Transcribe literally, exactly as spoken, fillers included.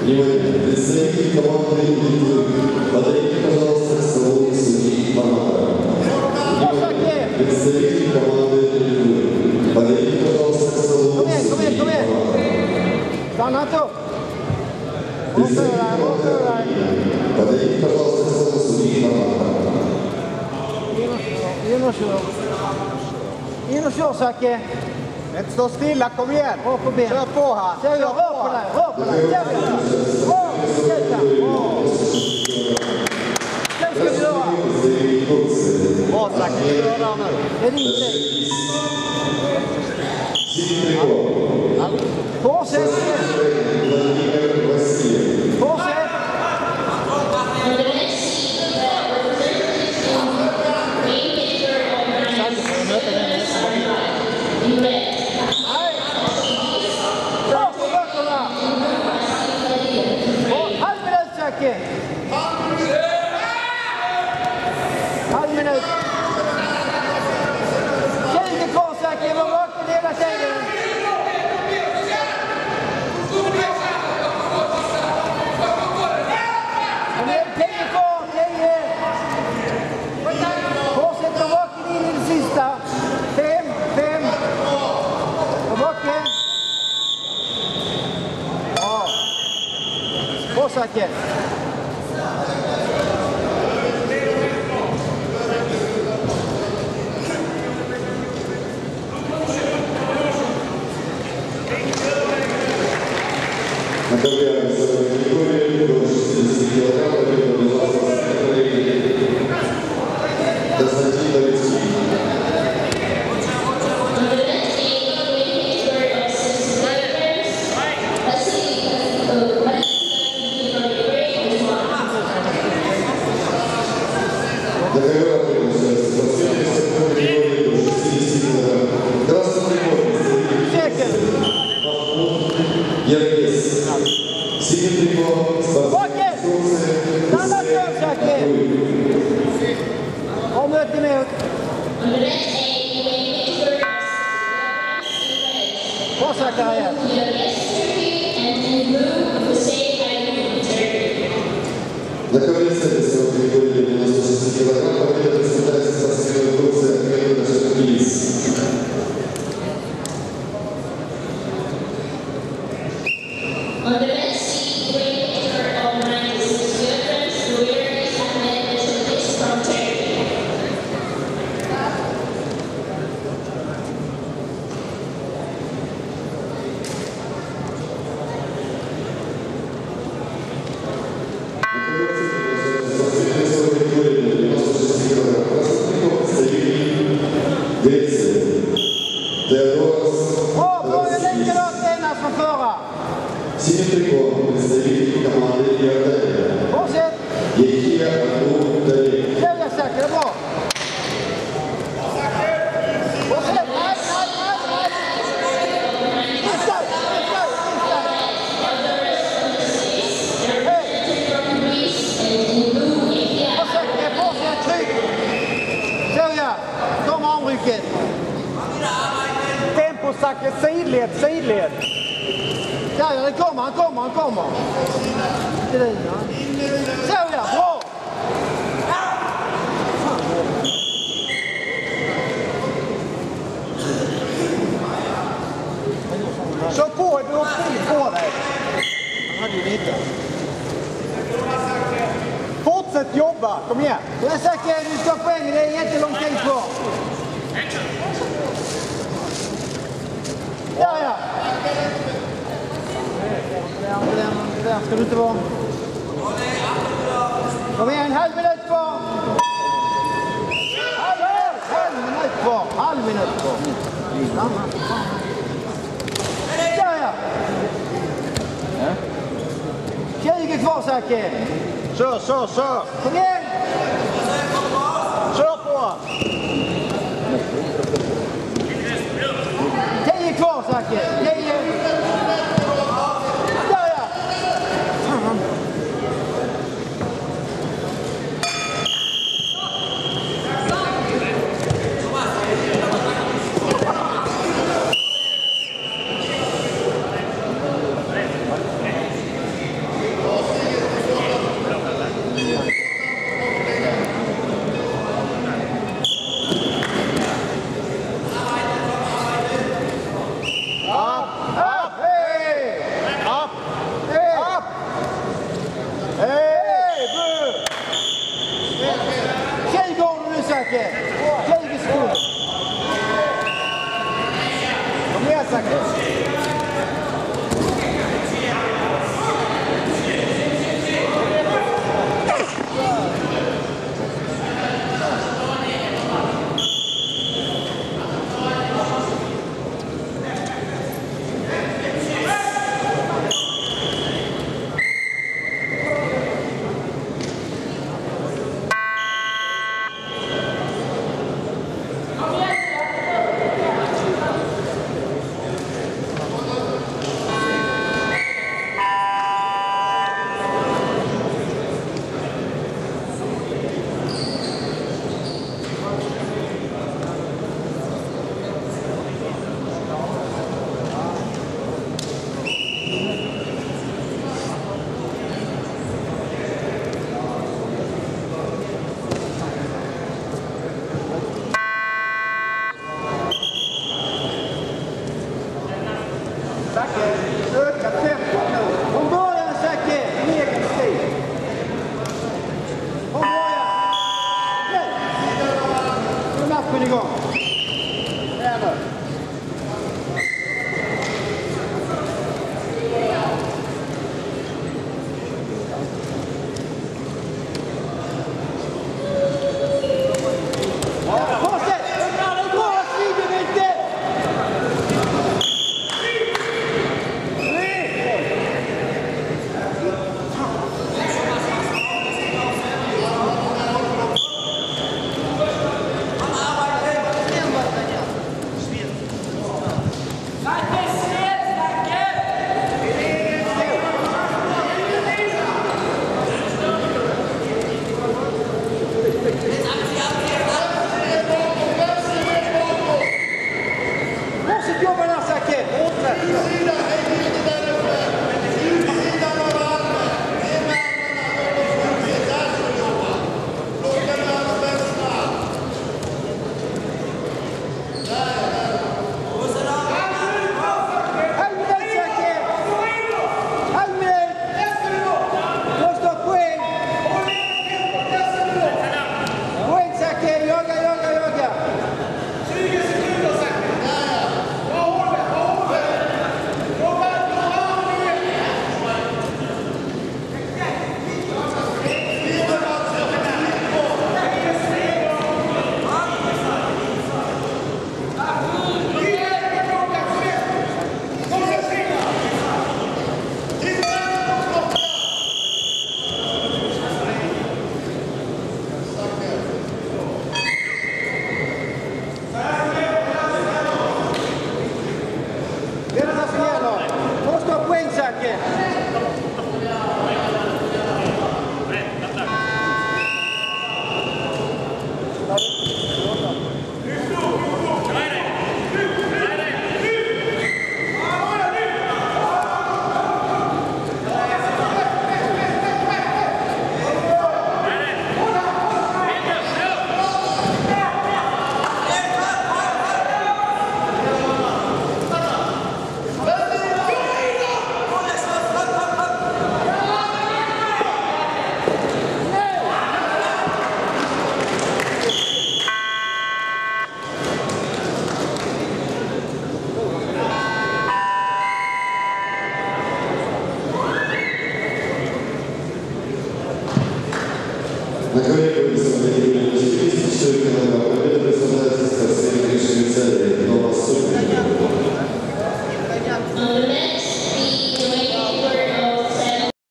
Внимание, представители команды Литвы, подойдите, пожалуйста, к столу судьи Фанатора. Внимание, представители команды Литвы, подойдите, пожалуйста, к столу судьи Фанатора. Stanna inte upp! Подойдите, пожалуйста, к столу судьи Фанатора. In och kör. In och kör, Zacke. Inte stå stilla, kom igen. Rör på ben. Kör på här. Ser jag, rör på dig, rör på dig. Rör, sluta. Sen ska vi göra. Bra, Zacke, du gör där nu. Det är din tid. Fortsätt. Fortsätt. Halv minut. tjugo kvar, Zacke. Var vaken hela tiden. tio kvar, tio. Fortsätt vara vaken in i det sista. Fem, fem. Var vaken. Ja. Bra, Zacke. Наковляем с собой категории до шестидесяти килограммов, это пожалуйста, Константин Давидский. Договор относится к категории до шестидесяти килограммов. Красный прибор. Яркес. Синий прибор. Vaken! Stanna kvar, Zacke. Om ut emot. Bra, Zacke, här igen. Находится весовой категории девяносто шесть килограммов, это представляется спортсменом Турции Академия Шахтилис. On the left seat, weight measure of ninety-six kilograms, the winner is Ahmed Beshatis from Turkey. Bra, bra, jag likadant denna som förra. Синий прибор, представитель команды Иордания. Fortsätt. Ехия Абу-Талиб. Sälja, Zacke, det är bra. Fortsätt. Nej, nej, nej, nej. Inside, inside, inside. Hej. Och Zacke, fortsätt, tryck. Sälja, kom armrycket. Tempo, Zacke, sidled, sidled. Där, ja, det kommer, han kommer, han kommer. Det är det, ja. Så ja, bra! Kör på, du har tid på dig. Han hade ju lite. Fortsätt jobba, kom igen. Jag Zacke, du ska poäng, det är jättelång tid kvar. Där, ja. Där, där, där ska du inte vara. Kom igen, en halv minut kvar. Halv, halv minut kvar, halv minut kvar. Där, ja. tjugo kvar, Zacke. Kör, kör, kör. Kom igen. Kör på. tio kvar, Zacke. tio. Där, ja. Fan. На коллегу весом категории восемьдесят четыре килограмма победу представляет